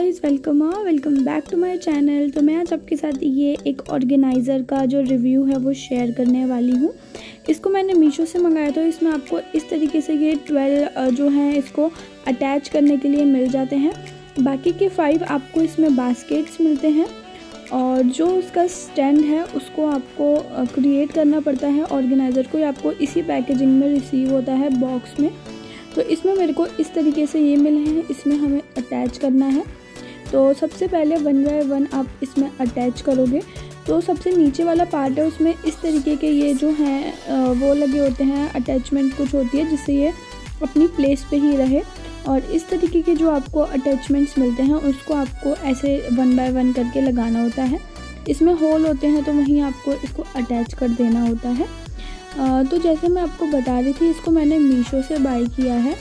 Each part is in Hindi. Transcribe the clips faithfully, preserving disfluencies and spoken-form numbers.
Guys, welcome ah welcome back to my channel. तो मैं आज आपके साथ ये एक ऑर्गेनाइज़र का जो रिव्यू है वो शेयर करने वाली हूँ। इसको मैंने मीशो से मंगाया था। इसमें आपको इस तरीके से ये ट्वेल्व जो हैं इसको अटैच करने के लिए मिल जाते हैं। बाकी के फाइव आपको इसमें बास्केट्स मिलते हैं और जो उसका स्टैंड है उसको आपको क्रिएट करना पड़ता है ऑर्गेनाइज़र को। ये आपको इसी पैकेजिंग में रिसीव होता है बॉक्स में। तो इसमें मेरे को इस तरीके से ये मिले हैं, इसमें हमें अटैच करना है। तो सबसे पहले वन बाय वन आप इसमें अटैच करोगे। तो सबसे नीचे वाला पार्ट है उसमें इस तरीके के ये जो हैं वो लगे होते हैं, अटैचमेंट कुछ होती है जिससे ये अपनी प्लेस पे ही रहे। और इस तरीके के जो आपको अटैचमेंट्स मिलते हैं उसको आपको ऐसे वन बाय वन करके लगाना होता है। इसमें होल होते हैं तो वहीं आपको इसको अटैच कर देना होता है। तो जैसे मैं आपको बता रही थी, इसको मैंने मीशो से बाय किया है।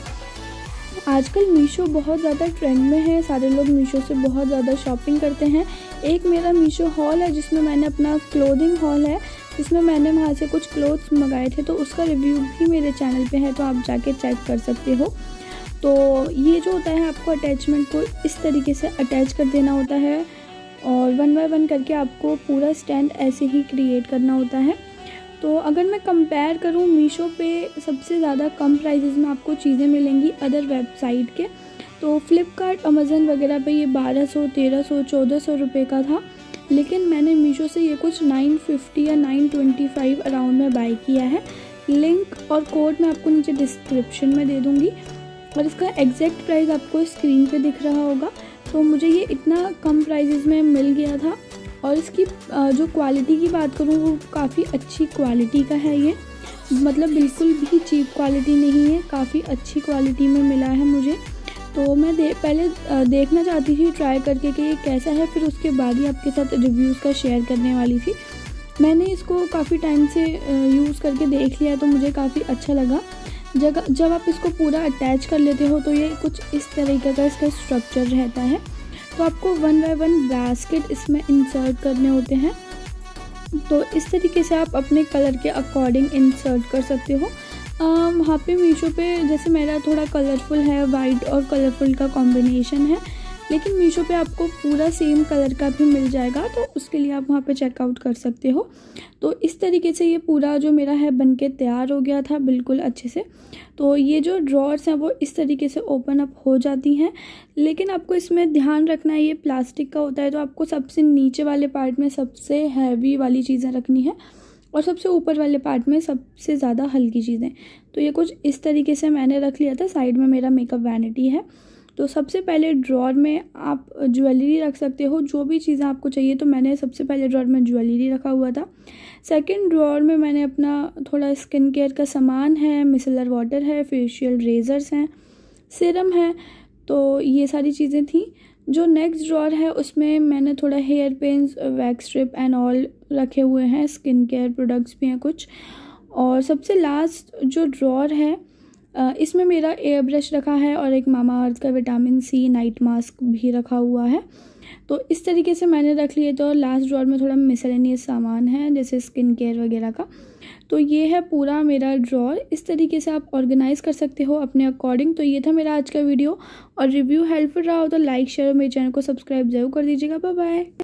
आजकल मीशो बहुत ज़्यादा ट्रेंड में है, सारे लोग मीशो से बहुत ज़्यादा शॉपिंग करते हैं। एक मेरा मीशो हॉल है जिसमें मैंने अपना क्लोथिंग हॉल है, जिसमें मैंने वहाँ से कुछ क्लोथ्स मंगाए थे। तो उसका रिव्यू भी मेरे चैनल पे है, तो आप जाके चेक कर सकते हो। तो ये जो होता है आपको अटैचमेंट को इस तरीके से अटैच कर देना होता है और वन बाय वन करके आपको पूरा स्टैंड ऐसे ही क्रिएट करना होता है। तो अगर मैं कंपेयर करूँ, मीशो पे सबसे ज़्यादा कम प्राइजेज़ में आपको चीज़ें मिलेंगी अदर वेबसाइट के। तो फ्लिपकार्ट, अमेज़न वगैरह पे ये बारह सौ, तेरह सौ, चौदह सौ रुपये का था, लेकिन मैंने मीशो से ये कुछ नाइन फिफ्टी या नाइन ट्वेंटी फाइव अराउंड में बाय किया है। लिंक और कोड मैं आपको नीचे डिस्क्रिप्शन में दे दूँगी और इसका एग्जैक्ट प्राइस आपको स्क्रीन पे दिख रहा होगा। तो मुझे ये इतना कम प्राइजेज़ में मिल गया था और इसकी जो क्वालिटी की बात करूँ वो काफ़ी अच्छी क्वालिटी का है। ये मतलब बिल्कुल भी चीप क्वालिटी नहीं है, काफ़ी अच्छी क्वालिटी में मिला है मुझे। तो मैं दे, पहले देखना चाहती थी ट्राई करके कि ये कैसा है, फिर उसके बाद ही आपके साथ रिव्यूज़ का शेयर करने वाली थी। मैंने इसको काफ़ी टाइम से यूज़ करके देख लिया तो मुझे काफ़ी अच्छा लगा। जब जब आप इसको पूरा अटैच कर लेते हो तो ये कुछ इस तरीके का इसका स्ट्रक्चर रहता है। तो आपको वन बाय वन बास्केट इसमें इंसर्ट करने होते हैं। तो इस तरीके से आप अपने कलर के अकॉर्डिंग इंसर्ट कर सकते हो। वहाँ पे मीशो पे जैसे मेरा थोड़ा कलरफुल है, वाइट और कलरफुल का कॉम्बिनेशन है, लेकिन मीशो पे आपको पूरा सेम कलर का भी मिल जाएगा, तो उसके लिए आप वहाँ पे चेकआउट कर सकते हो। तो इस तरीके से ये पूरा जो मेरा है बनके तैयार हो गया था बिल्कुल अच्छे से। तो ये जो ड्रॉर्स हैं वो इस तरीके से ओपन अप हो जाती हैं, लेकिन आपको इसमें ध्यान रखना है ये प्लास्टिक का होता है। तो आपको सबसे नीचे वाले पार्ट में सबसे हैवी वाली चीज़ें रखनी है और सबसे ऊपर वाले पार्ट में सबसे ज़्यादा हल्की चीज़ें। तो ये कुछ इस तरीके से मैंने रख लिया था। साइड में मेरा मेकअप वैनिटी है। तो सबसे पहले ड्रॉर में आप ज्वेलरी रख सकते हो, जो भी चीज़ें आपको चाहिए। तो मैंने सबसे पहले ड्रॉर में ज्वेलरी रखा हुआ था। सेकंड ड्रॉर में मैंने अपना थोड़ा स्किन केयर का सामान है, मिसलर वाटर है, फेशियल रेजर्स हैं, सीरम है, तो ये सारी चीज़ें थी। जो नेक्स्ट ड्रॉर है उसमें मैंने थोड़ा hair pins, wax strip and all रखे हुए हैं, स्किन केयर प्रोडक्ट्स भी हैं कुछ। और सबसे लास्ट जो ड्रॉर है इसमें मेरा एयर ब्रश रखा है और एक मामा अर्थ का विटामिन सी नाइट मास्क भी रखा हुआ है। तो इस तरीके से मैंने रख लिए। तो लास्ट ड्रॉर में थोड़ा मिसलेनियस सामान है जैसे स्किन केयर वगैरह का। तो ये है पूरा मेरा ड्रॉर। इस तरीके से आप ऑर्गेनाइज़ कर सकते हो अपने अकॉर्डिंग। तो ये था मेरा आज का वीडियो और रिव्यू हेल्पफुल रहा हो तो लाइक, शेयर और मेरे चैनल को सब्सक्राइब जरूर कर दीजिएगा। Bye bye.